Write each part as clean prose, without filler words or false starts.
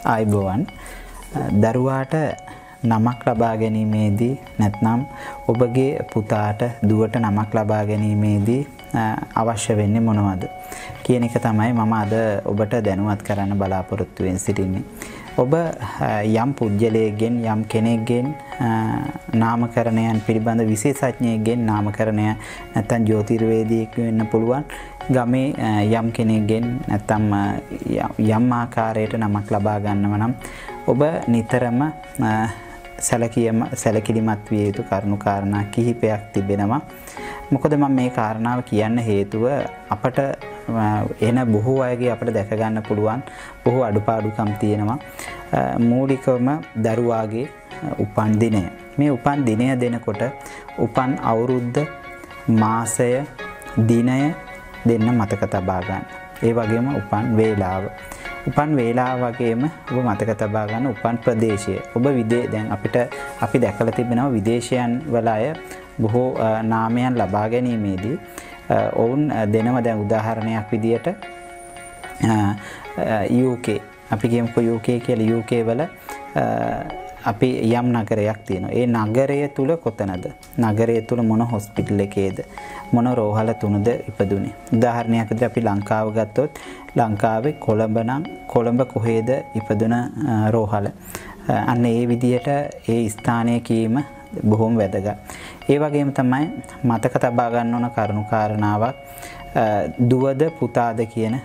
ආයුබෝවන් දරුවාට නමක් ලබා ගැනීමේදී නැත්නම් ඔබගේ පුතාට දුවට නමක් ලබා ගැනීමේදී අවශ්‍ය වෙන්නේ මොනවද කියන එක තමයි මම අද ඔබට දැනුවත් කරන්න බලාපොරොත්තු වෙමින් සිටින්නේ. ඔබ යම් පුජ්‍යලයේගෙන් යම් කෙනෙක්ගෙන් නාමකරණයන් පිළිබඳ විශේෂඥයෙක්ගෙන් නාමකරණය නැත්නම් ජ්‍යොතිර්වේදියෙක් වෙන්න පුළුවන්. ගමේ යම් කෙනෙක්ගෙන් නැත්නම් යම් ආකාරයකට නමක් ලබා ගන්නව නම් ඔබ නිතරම සැලකිලිමත් විය යුතු කරුණු කාරණා කිහිපයක් තිබෙනවා. මොකද මම මේ කාරණාව කියන්න හේතුව අපට එන බොහෝ අයගේ අපිට දැක ගන්න පුළුවන් බොහෝ අඩුපාඩුකම් තියෙනවා. මූලිකවම දරුවාගේ උපන් දිනය. මේ උපන් දිනය දෙනකොට උපන් අවුරුද්ද මාසය දිනය දෙන්න මතක තබා ගන්න. ඒ වගේම උපන් වේලාව. උපන් වේලාව වගේම ඔබ මතක තබා ගන්න උපන් ප්‍රදේශය. ඔබ දැන් අපි දැකලා තිබෙනවා විදේශයන් වල අය බොහෝ නාමයන් ලබා ගැනීමේදී ඔවුන් දෙනව දැන් උදාහරණයක් විදියට UK අපි කියමුකෝ UK කියලා UK වල අපි යම් නගරයක් තියෙනවා. ඒ නගරය තුල කොතනද? නගරය තුල මොන හොස්පිටල් එකේද? මොන රෝහල තුනද ඉපදුනේ? උදාහරණයක් විදිහට අපි ලංකාව ගත්තොත් ලංකාවේ කොළඹ නම් කොළඹ කොහෙද ඉපදුන රෝහල? අන්න ඒ විදිහට ඒ ස්ථානය කීම බොහොම වැදගත්. ඒ වගේම තමයි මතක තබා ගන්න ඕන කරුණු කාරණාවක් දුවද පුතාද කියන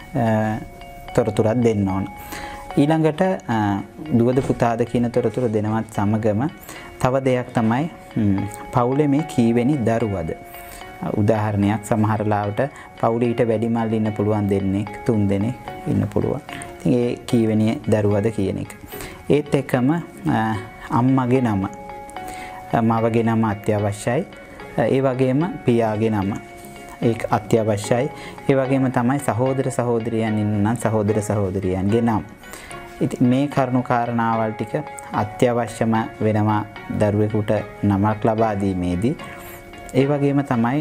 තොරතුරක් දෙන්න ඕන. ඊළඟට දුවද පුතාද කියන තොරතුරු දෙනවත් සමගම තව දෙයක් තමයි පවුලේ මේ කීවෙනි දරුවද? උදාහරණයක් සමහර ලාවට පවුලේ ඊට වැඩි මල් ඉන්න පුළුවන් දෙන්නෙක් 3 දෙනෙක් ඉන්න පුළුවන්. ඉතින් ඒ කීවෙනි දරුවද කියන එක. ඒත් එක්කම අම්මගේ නම මවගේ නම අත්‍යවශ්‍යයි. ඒ වගේම පියාගේ නම ඒක අත්‍යවශ්‍යයි. ඒ වගේම තමයි සහෝදර සහෝදරියන් ඉන්නම් සහෝදර සහෝදරියන්ගේ නම්. ඉතින් මේ කරුණු කාරණාවල් ටික අත්‍යවශ්‍යම වෙනවා දරුවෙකුට නමක් ලබා දීමේදී. ඒ වගේම තමයි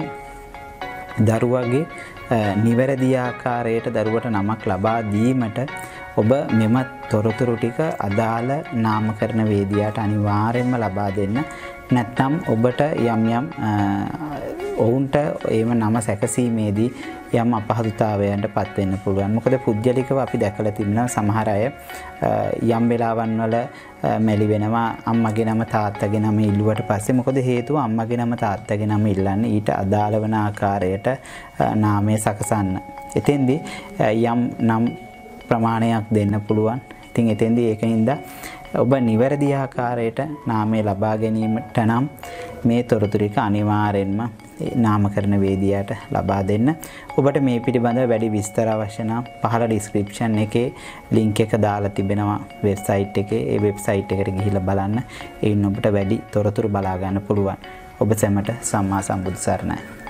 දරුවගේ නිවැරදි ආකාරයට දරුවට නමක් ලබා දීමට ඔබ මෙම තොරතුරු ටික අදාළ නාමකරණ වේදිකාවට අනිවාර්යයෙන්ම ලබා දෙන්න. නැත්නම් ඔබට යම් ඔවුන්ට එහෙම නම සැකසීමේදී යම් අපහසුතාවයකට පත් වෙන්න පුළුවන්. මොකද පුජ්‍යලිකව අපි දැකලා තිබෙනවා සමහර අය යම් වෙලාවන් වල මැලි වෙනවා අම්මගේ නම තාත්තගේ නම ඉල්ලුවට පස්සේ. මොකද හේතුව අම්මගේ නම තාත්තගේ නම ඉල්ලන්නේ ඊට අදාළ වන ආකාරයට නාමය සකසන්න. එතෙන්දී යම් නම් ප්‍රමාණයක් දෙන්න පුළුවන්. ඉතින් එතෙන්දී ඒකින්ද ඔබ නිවැරදි ආකාරයට නාමය ලබා ගැනීමට නම් මේ තොරතුරු ටික අනිවාර්යෙන්ම නාමකරණ වේදිකාවට ලබා දෙන්න. ඔබට මේ පිළිබඳව වැඩි විස්තර අවශ්‍ය නම් පහළ ඩිස්ක්‍රිප්ෂන් එකේ ලින්ක් එක දාලා තිබෙනවා වෙබ්සයිට් එකේ. ඒ වෙබ්සයිට් එකට ගිහිල්ලා බලන්න. එයින් ඔබට වැඩි තොරතුරු බලා ගන්න පුළුවන්. ඔබ සැමට සම්මා සම්බුදු සරණයි.